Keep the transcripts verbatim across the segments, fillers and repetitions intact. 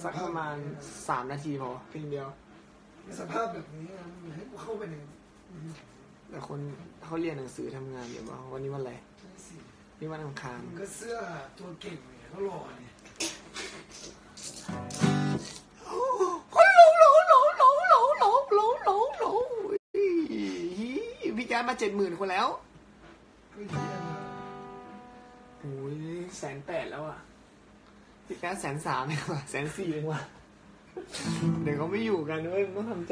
สักประมาณสามนาทีพอเพลงเดียวสภาพแบบนี้ให้กูเข้าไปในแต่คนเขาเรียนหนังสือทำงานอยู่ว่าวันนี้วันอะไรนี่วันอังคารก็เสื้อตัวเก่งเนี่ยเขาหล่อเนี่ยคนหลงหลงหลงหลงหลงหลงหลงหลงหลงพี่แก๊สมาเจ็ดหมื่นคนแล้วโอ้ยแสนแปดแล้วอ่ะพี่แก๊สแสนสามเองว่ะแสนสี่เองว่ะเดี๋ยวเขาไม่อยู่กันด้วยต้องทำใจ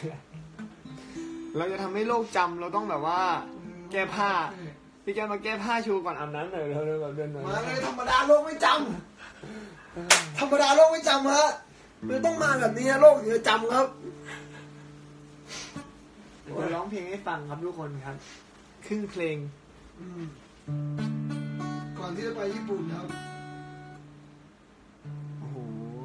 เราจะทำให้โลกจำเราต้องแบบว่าแก้ผ้าพี่แก๊สมาแก้ผ้าชูก่อนอาบน้ำหน่อยเราเลยแบบเดินหน่อยมาเลยธรรมดาโลกไม่จำธรรมดาโลกไม่จำฮะมันต้องมาแบบนี้โลกถึงจะจำครับจะร้องเพลงให้ฟังครับทุกคนครับครึ่งเพลงก่อนที่จะไปญี่ปุ่นครับโอ้โห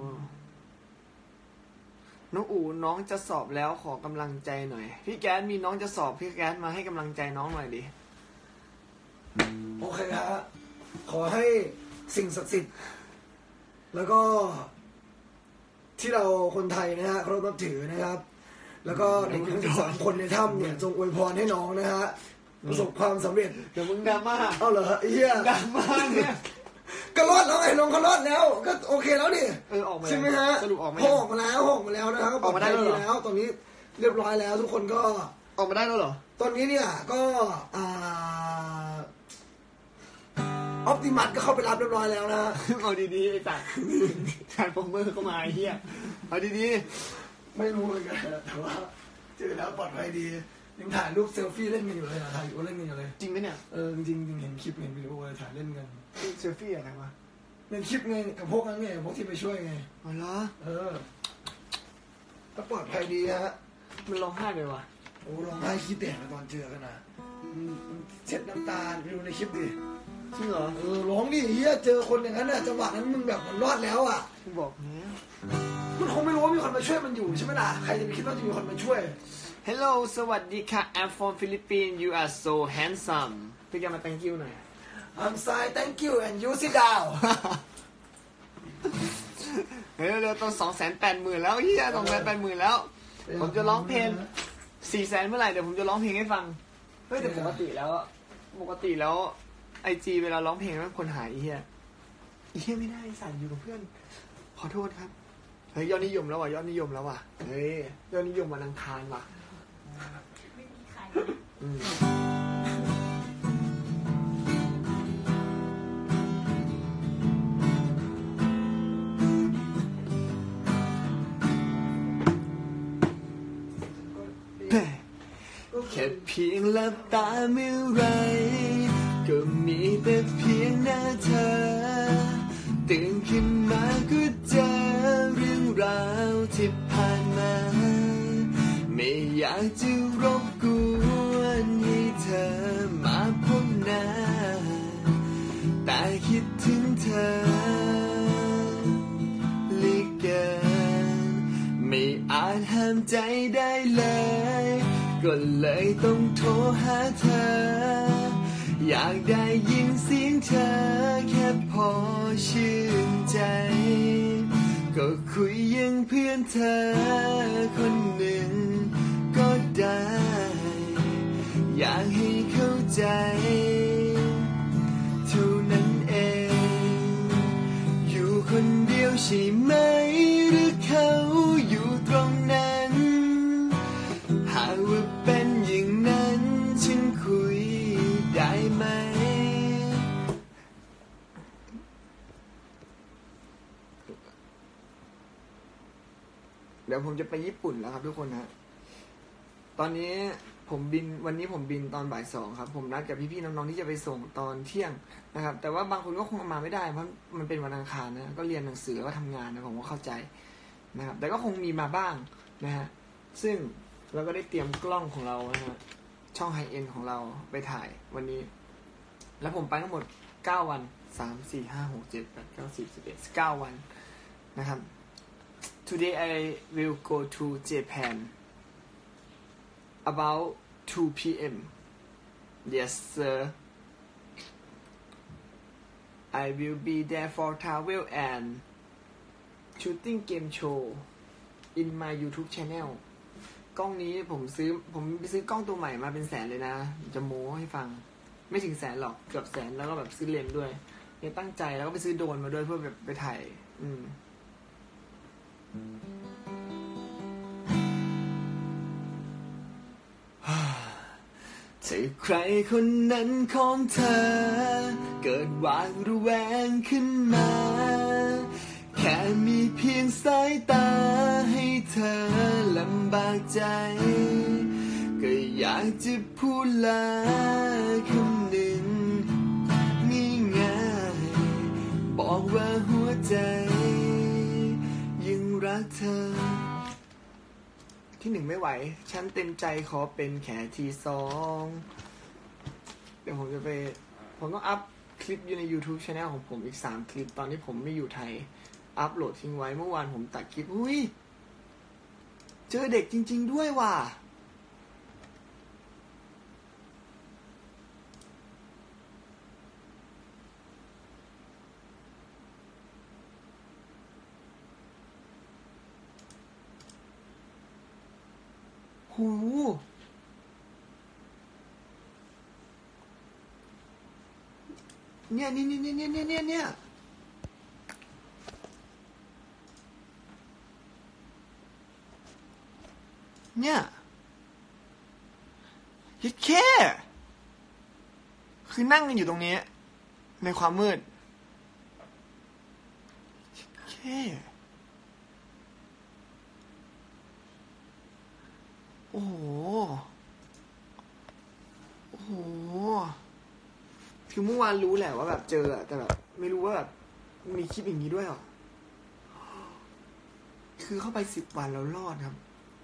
น้องอู๋น้องจะสอบแล้วขอกำลังใจหน่อยพี่แก๊สมีน้องจะสอบพี่แก๊สมาให้กำลังใจน้องหน่อยดิโอเคฮะขอให้สิ่งศักดิ์สิทธิ์แล้วก็ที่เราคนไทยนะฮะเคารพนับถือนะครับแล้วก็เด็กทั้งสิบสามคนในถ้ำเนี่ยจงอวยพรให้น้องนะฮะประสบความสำเร็จเดี๋ยวมึงดราม่าเอาเหรอเฮียดราม่าเนี่ยก็รอดแล้วไงน้องเขารอดแล้วก็โอเคแล้วนี่เออออกมาใช่ไหมฮะสรุปออกมาออกมาแล้วออกมาแล้วนะครับออกมาได้แล้วตอนนี้เรียบร้อยแล้วทุกคนก็ออกมาได้แล้วเหรอตอนนี้เนี่ยก็อ่าออปติมัสก็เข้าไปรับเรียบร้อยแล้วนะเอาดีๆไอ้สัตว์ทานโฟมเมอร์เข้ามาไอ้เหี้ยเอาดีๆไม่รู้เลยกันแต่ว่าเจอแล้วปลอดภัยดียังถ่ายรูปเซลฟี่เล่นกันอยู่เลยถ่ายอยู่เล่นกันอยู่เลยจริงไหมเนี่ยเออจริงจริงเห็นคลิปเห็นวิดีโอเลยถ่ายเล่นกันเซลฟี่อะไรวะในคลิปไงกับพวกนั้นไงพวกที่ไปช่วยไงอ๋อเหรอเออก็ปลอดภัยดีฮะมันร้องไห้เลยวะโอ้ร้องไห้คิดแตกตอนเจอกันนะเช็ดน้ำตาไปดูในคลิปดิจริงเหรอเออร้องดิเฮียเจอคนอย่างนั้นน่ะจังหวะนั้นมึงแบบมันรอดแล้วอ่ะมึงบอกเนี้ยมันคงไม่รู้ว่ามีคนมาช่วยมันอยู่ใช่ไหมล่ะใครจะไปคิดว่าจะมีคนมาช่วย Hello สวัสดีค่ะ I'm from Philippines you are so handsome พี่แกมา thank you หน่อย I'm sorry thank you and you sit down เฮ้ยเร็วๆต้องสองแสนแปดหมื่นแล้วเฮียสองแสนแปดหมื่นแล้วผมจะร้องเพลงสี่แสนเมื่อไหร่เดี๋ยวผมจะร้องเพลงให้ฟังเฮ้ยแต่ปกติแล้วปกติแล้วไอจีเวลาร้องเพลงมันคนหายเฮียเฮียไม่ได้สั่นอยู่กับเพื่อนขอโทษครับเฮ้ยยอดนิยมแล้วว่ะยอดนิยมแล้วว่ะเฮ้ยยอดนิยมวันอังคารว่ะไม่มีใครแค่เพียงหลับตาเมื่อไรก็มีแต่เพียงหน้าเธอตื่นขึ้นมาก็เจอเรื่องราวที่ผ่านมาไม่อยากจะรบกวนให้เธอมาพบหน้าแต่คิดถึงเธอเหลือเกินไม่อาจห้ามใจได้เลยก็เลยต้องโทรหาเธออยากได้ยินเสียงเธอแค่พอชื่นใจก็คุยยังเพื่อนเธอคนหนึ่งก็ได้อยากให้เข้าใจเท่านั้นเองอยู่คนเดียวใช่ไหมหรือเขาอยู่ตรงนั้นหากว่าเป็นอย่างนั้นฉันคุยได้ไหมเดี๋ยวผมจะไปญี่ปุ่นแล้วครับทุกคนฮะตอนนี้ผมบินวันนี้ผมบินตอนบ่ายสองครับผมนัดกับพี่ๆน้องๆที่จะไปส่งตอนเที่ยงนะครับแต่ว่าบางคนก็คงมาไม่ได้เพราะมันเป็นวันอังคารนะก็เรียนหนังสือแล้วก็ทำงานนะผมก็เข้าใจนะครับแต่ก็คงมีมาบ้างนะฮะซึ่งเราก็ได้เตรียมกล้องของเรานะฮะช่องไฮเอ็นของเราไปถ่ายวันนี้แล้วผมไปทั้งหมดเก้าวันสาม สี่ ห้า หก เจ็ด แปด เก้า สิบ สิบเอ็ด เก้าวันนะครับ Today I will go to Japan about two p.m. Yes sir I will be there for travel and shooting game show in my YouTube channel กล้องนี้ผมซื้อผมไปซื้อกล้องตัวใหม่มาเป็นแสนเลยนะจะโม้ให้ฟังไม่ถึงแสนหรอกเกือบแสนแล้วก็แบบซื้อเลนส์ด้วยเนี่ยตั้งใจแล้วก็ไปซื้อโดรนมาด้วยเพื่อแบบไปถ่ายอืมเธอใครคนนั้นของเธอเกิดหวาดระแวงขึ้นมาแค่มีเพียงสายตาให้เธอลำบากใจก็อยากจะพูดลาคำหนึ่งง่ายๆบอกว่าหัวใจยังรักเธอที่หนึ่งไม่ไหวฉันเต็มใจขอเป็นแค่ที่สองเดี๋ยวผมจะไปผมต้องอัพคลิปอยู่ใน YouTube Channel ของผมอีกสามคลิปตอนที่ผมไม่อยู่ไทยอัพโหลดทิ้งไว้เมื่อวานผมตัดคลิปอุ้ยเจอเด็กจริงๆด้วยว่ะหูเนี่ยเนี่ยเนี่ยเนี่ยเนี่ยเนี่ยเนี่ยเนี่ยยิดแค่คือนั่งกันอยู่ตรงนี้ในความมืดยิดแค่โอ้โหโอ้โหคือเมื่อวานรู้แหละว่าแบบเจออะแต่แบบไม่รู้ว่าแบบมีคลิปอย่างนี้ด้วยหรอคือเข้าไปสิบวันแล้วรอดครับ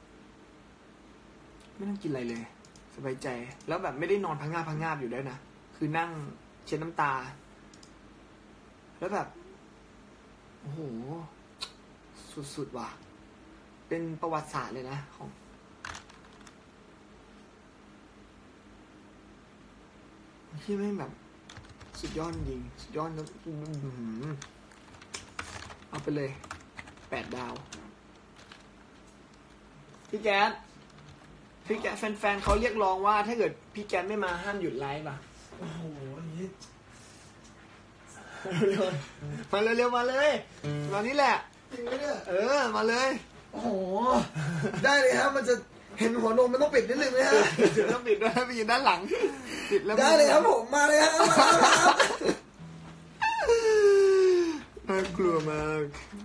ไม่ต้องกินอะไรเลยสบายใจแล้วแบบไม่ได้นอนพังงาบพังงาบอยู่ด้วยนะคือนั่งเช็ดน้ำตาแล้วแบบโอ้โหสุดๆว่ะเป็นประวัติศาสตร์เลยนะของที่ไม่แบบสุดยอดจริงสุดยอดแล้วเอาไปเลยแปดดาวพี่แก๊สพี่แก๊สแฟนๆเขาเรียกร้องว่าถ้าเกิดพี่แก๊สไม่มาห้ามหยุดไลฟ์ป่ะโอ้โหนี่เร็วๆมาเร็วๆมาเลยมานี่แหละจริงไหมเนี่ยเออมาเลยโอ้โหได้เลยครับมันจะเห็นหัวนมมันต้องปิดนิดนึงไหมฮะต้องปิดด้วยไปยืนด้านหลังปิดแล้วได้เลยครับผมมาเลยครับน่ากลัวมาก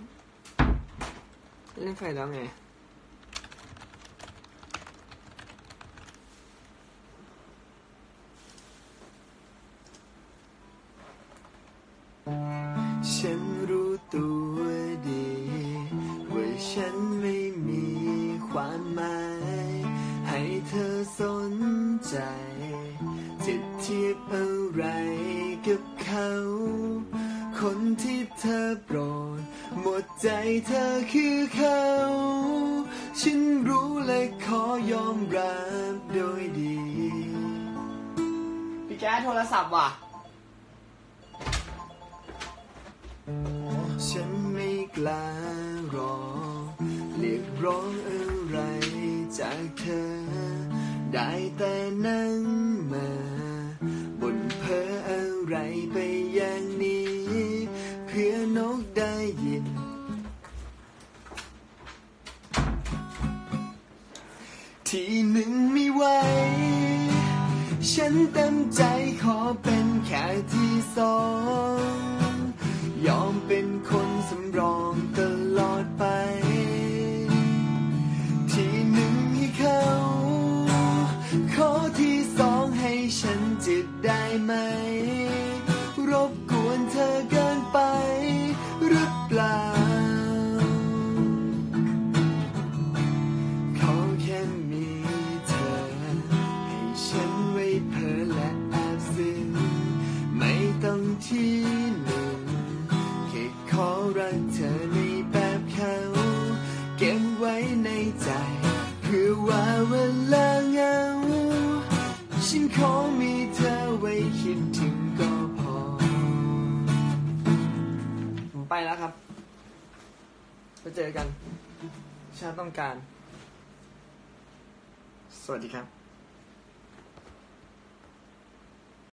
เล่นไฟแล้วไงฉันรู้ตัวดีว่าฉันไม่มีความหมายให้เธอสนใจจะเทียบอะไรกับเขาคนที่เธอโปรดหมดใจเธอคือเขาฉันรู้และขอยอมรับโดยดีพี่แก๊สโทรศัพท์ว่ะฉันไม่กล้ารอเรียกร้องอะไรจากเธอได้แต่นั่งมาบ่นเพ้ออะไรไปอย่างนี้เพื่อนกได้ยินทีหนึ่งไม่ไหวฉันเต็มใจขอเป็นแค่ที่สองยอมเป็นคนสำรองตลอดไปทีหนึ่งให้เขาขอที่สองให้ฉันจะได้ไหมรบกวนเธอเกินไปหรือเปล่าขอแค่มีเธอให้ฉันไว้เพ้อและแอบซึ้งไม่ต้องที่หนึ่งขอรักเธอในแบบเขาเก็บไว้ในใจเพื่อว่าเวลาเหงาฉันขอมีเธอไว้คิดถึงก็พอผมไปแล้วครับเจอกันชาติต้องการสวัสดีครับ